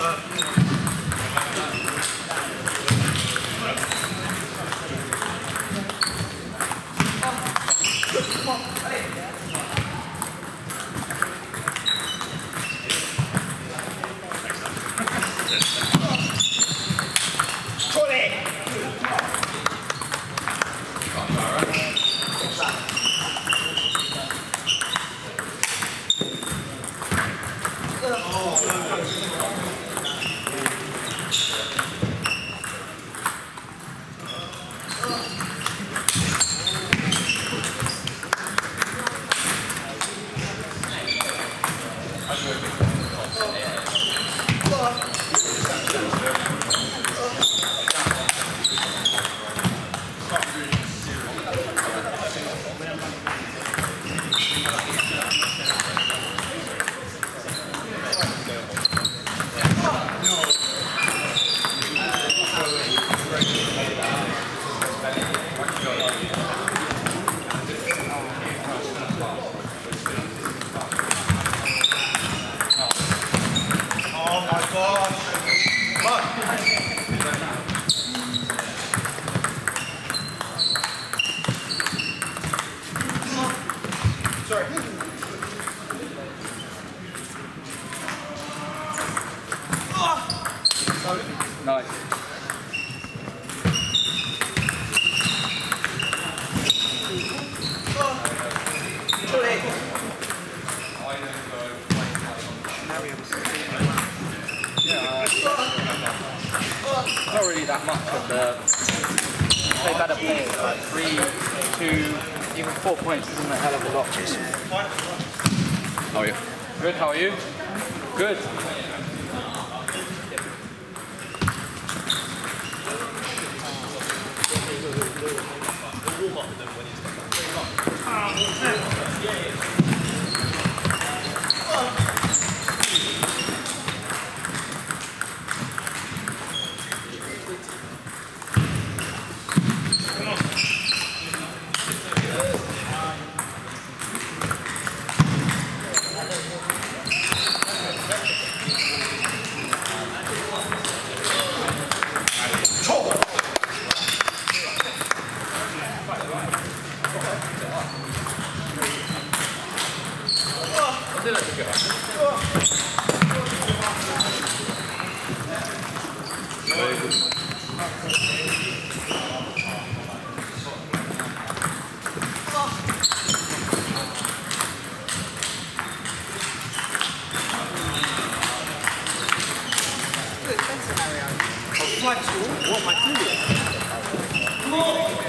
Not really that much of the play better players, like 3, 2, even 4 points isn't a hell of a lot. How are you? Good, how are you? Good. What am I doing? Come on!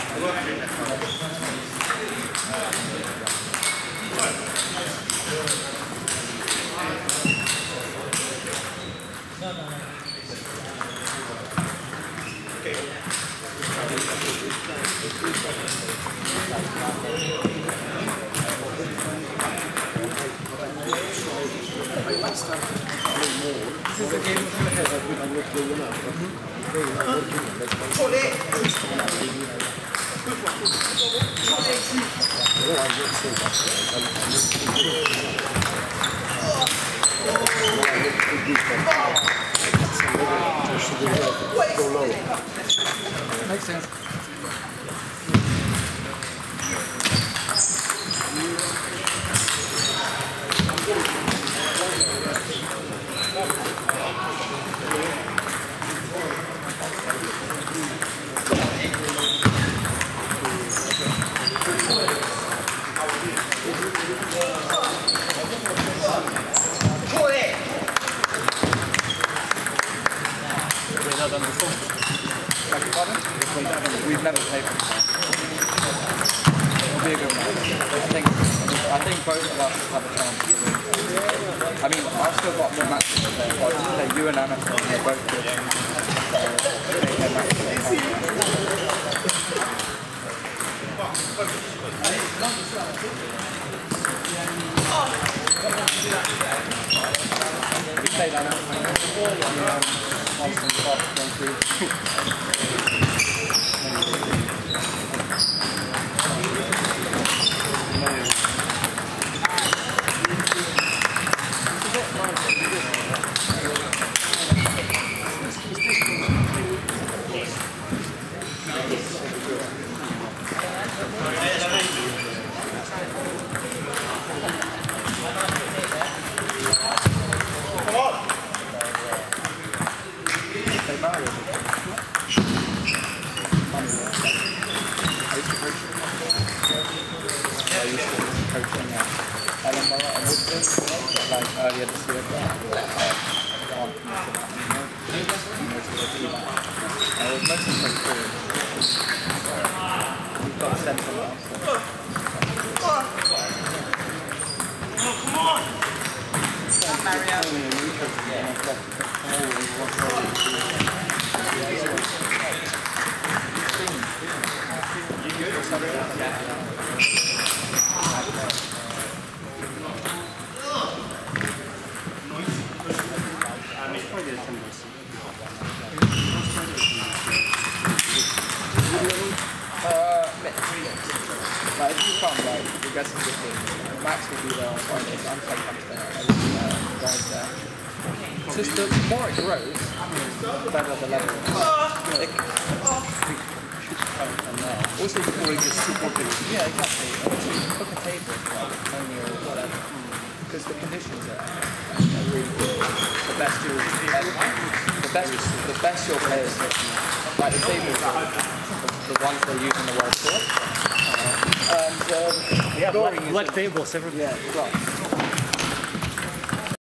This is a game of makes sense. We've never played before. It'll be a good match. I think both of us have a chance to win. I mean, I've still got more matches to play, but you and Anna, they're both good. We played Anna before, Austin Fox going through. Earlier this year, but I was mostly from Korea. We've got a centre now. Come on! Like, if you come, like, you're getting good things. Max will be there on Friday, so I'm sometimes there. Guys there. Just the more it grows, the better the level is. Also, you can always just super good. Yeah, exactly. Book a table, like, only or whatever. Because the conditions are really good. The best you'll players, like the tables are the ones they use in the World Tour. And yeah, black tables, everything. Yeah, right.